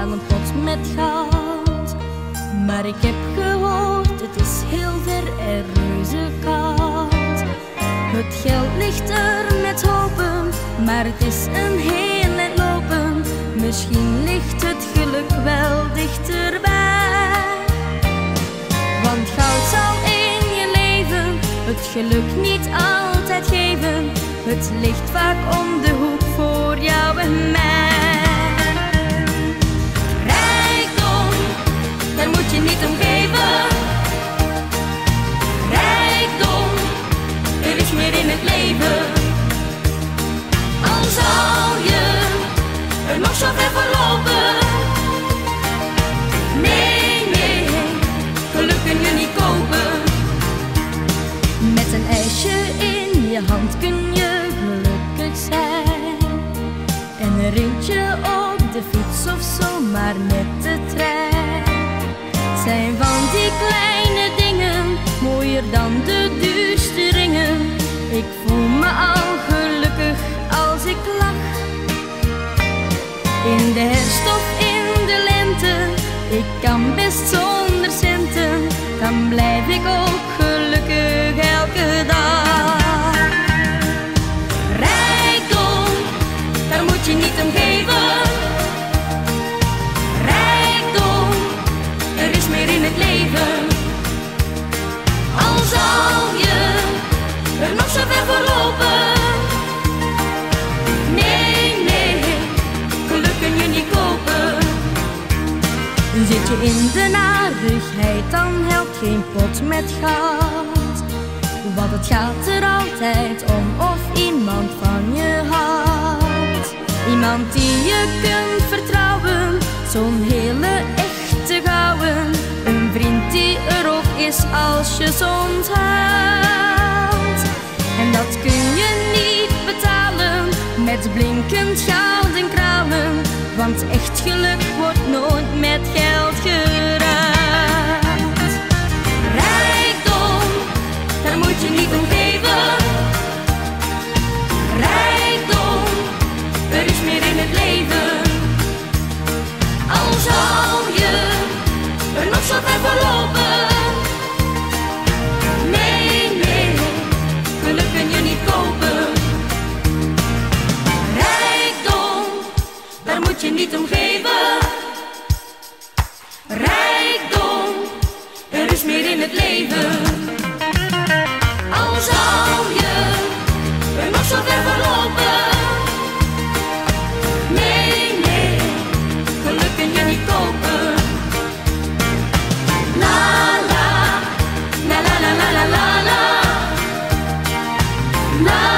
aan een pot met goud. Maar ik heb gehoord, het is heel ver en reuze koud. Het geld ligt er met hopen, maar het is een heel eind lopen. Misschien ligt het geluk wel dichterbij. Want goud zal in je leven het geluk niet altijd geven. Het ligt vaak om de hoek voor jou en mij. Rijkdom, daar moet je niet om geven. Rijkdom, er is meer in het leven. Al zou je er nog zo ver voor lopen. Nee, nee, geluk kun je niet kopen. Met een ijsje in je hand kun je gelukkig zijn. En een ritje op de fiets of zomaar met de trein. Het zijn van die kleine dingen, mooier dan de duurste ringen. Ik voel me al gelukkig als ik lach. In de herfst of in de lente, ik kan best zonder centen. Dan blijf ik ook gelukkig elke dag. Rijkdom, daar moet je niet om geven. Rijkdom, er is meer in het leven. Al zou je er nog zo ver voor lopen. Nee, nee, geluk kun je niet kopen. Zit je in de narigheid, dan helpt geen pot met goud. Want het gaat er altijd om of iemand van je houdt. Iemand die je kunt vertrouwen, zo'n hele echte gouden. Een vriend die er ook is als je soms huilt. En dat kun je niet betalen met blinkend goud en kralen. Want echt geluk wordt nooit met geld geruild. Rijkdom, daar moet je niet om geven. Rijkdom, er is meer in het leven. Al zou je er nog zo ver voor lopen. Nee, nee, geluk kun je niet kopen. Rijkdom, daar moet je niet om geven. Rijkdom, er is meer in het leven. Al zou je er nog zo ver voor lopen. Nee, nee, geluk kun je niet kopen. La la, la la la la la la la.